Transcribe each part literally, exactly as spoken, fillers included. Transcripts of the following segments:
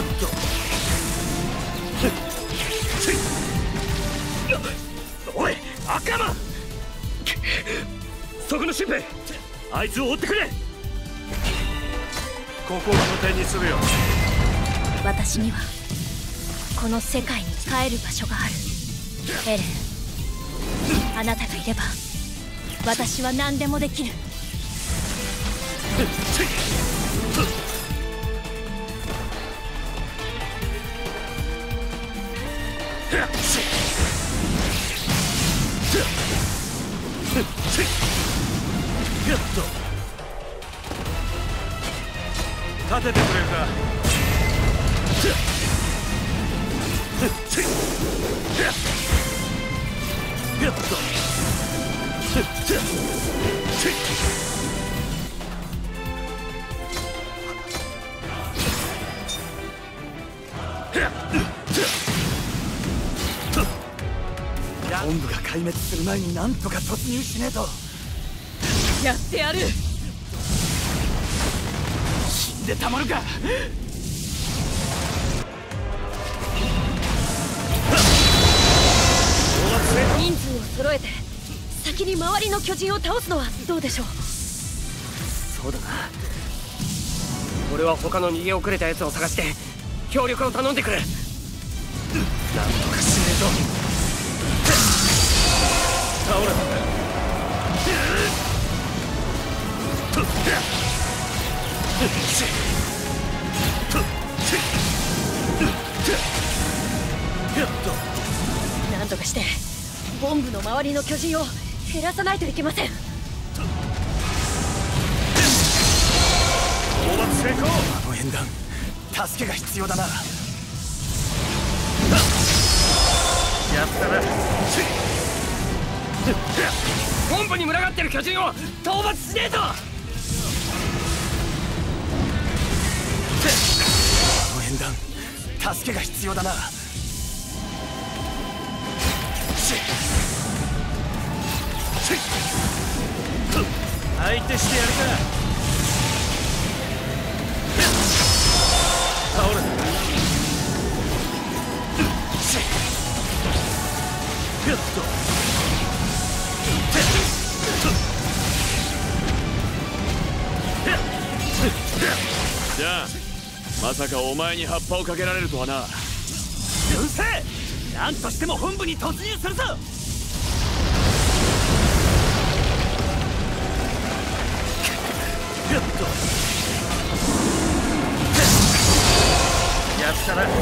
おい、赤間、そこの新兵、あいつを追ってくれ。ここを拠点にするよ。 私にはこの世界に帰る場所がある。エレン、あなたがいれば私は何でもできる。 立ててくれるか。 本部が壊滅する前になんとか突入しねえと。 やってやる。 死んでたまるか。 人数を揃えて先に周りの巨人を倒すのはどうでしょう。 そうだな。俺は他の逃げ遅れたやつを探して協力を頼んでくる。なんとかしねえと。倒れた。 なんとかしてボンブの周りの巨人を減らさないといけません。 討伐成功。 あの縁談、助けが必要だな。 やったな。本部に群がってる巨人を討伐しねえと。 あの縁談、助けが必要だな。 相手してやるか。倒れた。やっと。じゃあまさかお前に葉っぱをかけられるとはな。 うるせえ。何としても本部に突入するぞ。 やっと。やったな。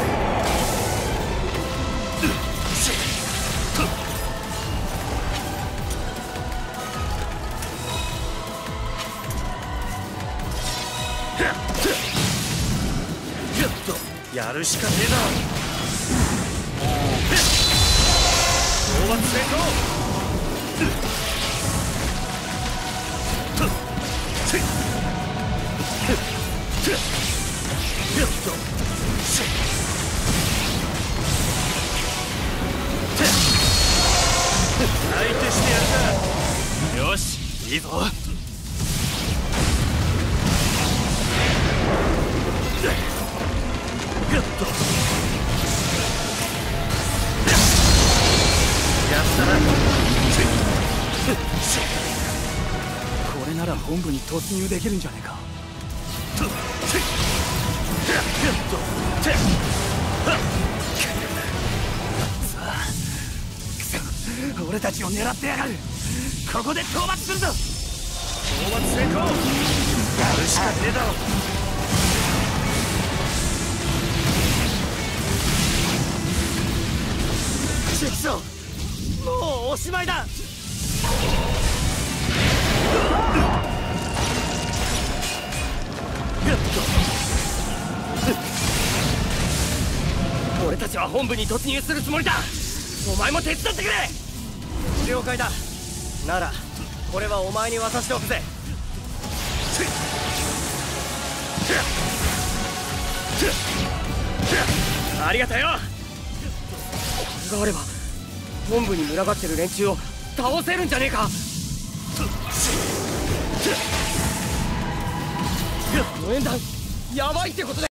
やるしかねえだろ。討伐成功。相手してやるか。よし、いいぞ。やっと。やったな。 これなら本部に突入できるんじゃねえか。さあ、くそ、俺たちを狙ってやがる。ここで討伐するぞ。 討伐成功。やるしかねえだろ。 チェキショー、もうおしまいだ。 俺たちは本部に突入するつもりだ。お前も手伝ってくれ。 了解だ。ならこれはお前に渡しておくぜ。 ありがとよ。これがあれば本部に群がってる連中を倒せるんじゃねえか。この縁談やばいってことだ。